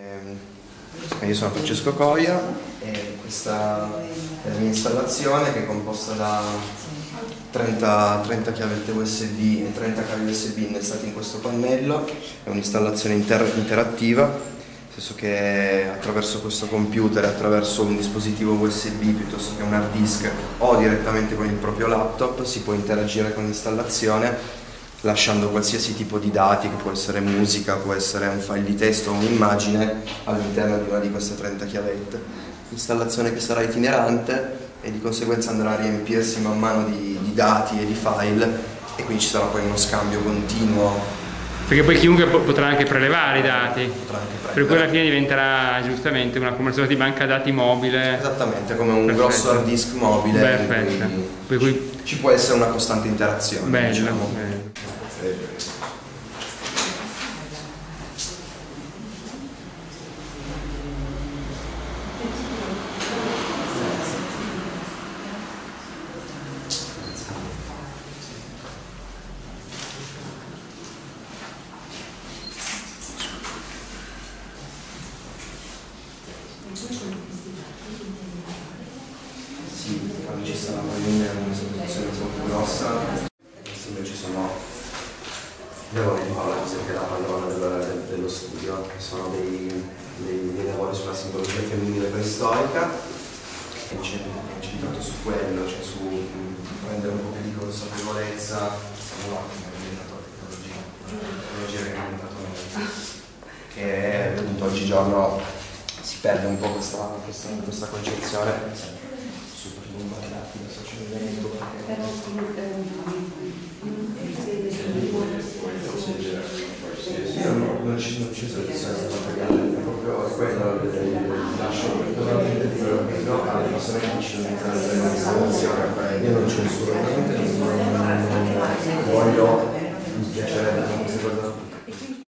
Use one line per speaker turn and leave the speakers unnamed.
Io sono Francesco Coia e questa è la mia installazione, che è composta da 30 chiavette USB e 30 cavi USB innestati in questo pannello. È un'installazione interattiva, nel senso che attraverso questo computer, attraverso un dispositivo USB piuttosto che un hard disk o direttamente con il proprio laptop, si può interagire con l'installazione lasciando qualsiasi tipo di dati, che può essere musica, può essere un file di testo o un'immagine, all'interno di una di queste 30 chiavette. Installazione che sarà itinerante e di conseguenza andrà a riempirsi man mano di dati e di file, e quindi ci sarà poi uno scambio continuo.
Perché poi chiunque potrà anche prelevare i dati, per cui alla fine diventerà giustamente una come di banca dati mobile.
Esattamente, come un grosso hard disk mobile.
Perfetto.
Per cui ci può essere una costante interazione.
Bello,
diciamo.
bello.
Sì, quando ci sarà un'esecuzione molto grossa, invece sono lavori di Paola, che è la padrona dello studio, che sono dei lavori sulla simbologia femminile preistorica, e c'è incentrato su quello, cioè su prendere un po' più di consapevolezza. Siamo là, la tecnologia che è diventata noi, che appunto oggigiorno si perde un po' questa concezione. Super bombardati da social media. Io non ci sono materiale, è proprio quello lascio totalmente libero alle persone che decidono di entrare nell'installazione. Io non censuro niente, non voglio, mi piacerebbe queste cose.